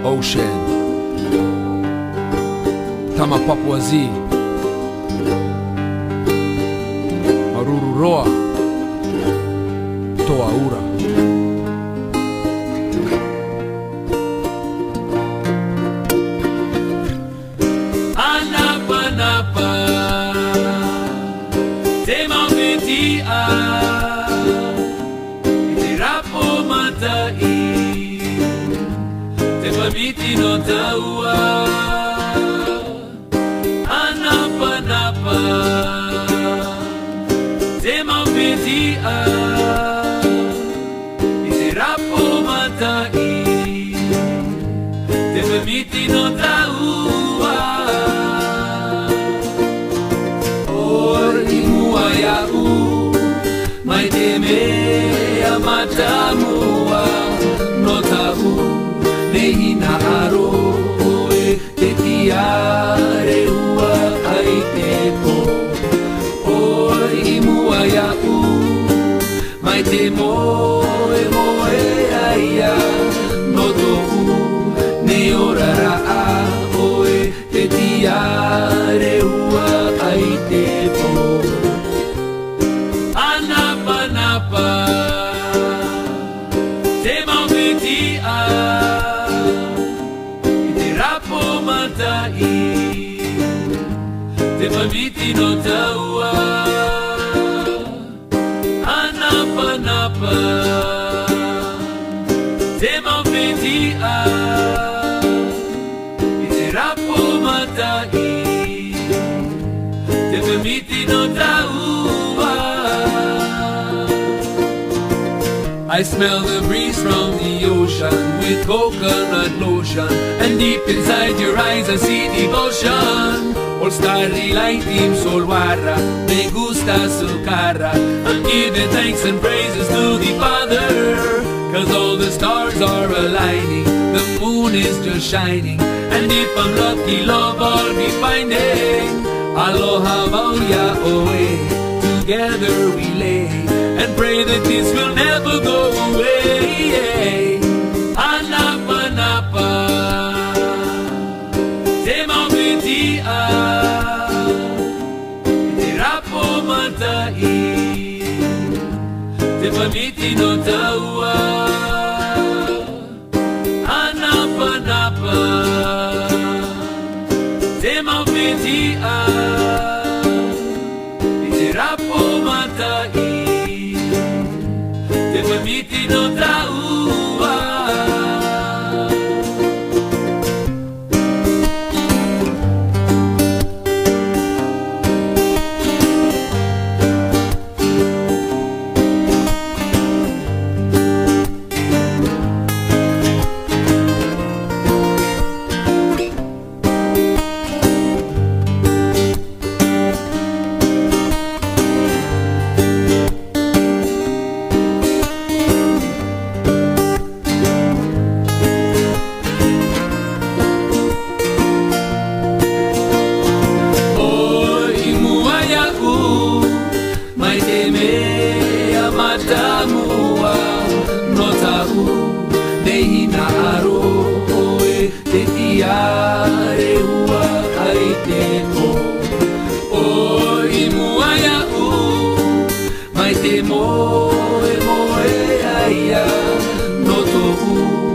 Ocean Tama Papuazi Marururoa Toaura Anapa Te mauvetia Te rapo matai Te pamiti no taua Anapa Te mauvetia Te rapo matai Te pamiti no taua Mai te mea matamua no tau Neina aro oe te tiare ua ai te po Oi mua iau Mai te moe aia no tohu Ne ora raa oe te tiare ua ai te po Te mauvetia Te rapo matai Te pamiti no taua Anapa Te mauvetia Te rapo matai Te pamiti no taua I smell the breeze from the ocean with coconut lotion And deep inside your eyes I see devotion All starry light team sol warra Me gusta su cara I'm giving thanks and praises to the Father Cause all the stars are aligning The moon is just shining And if I'm lucky love I'll be finding Aloha mauya oe Together we lay And pray that this will never go away Anapa Te mauvetia Te rapo matai Te pamiti no taua Anapa Te mauvetia Te rapo matai Te pamiti no taua Mai te mea matamua no tau Neina aro oe te tiare ua ai te po Oi mua iau Mai te moe aia no tohu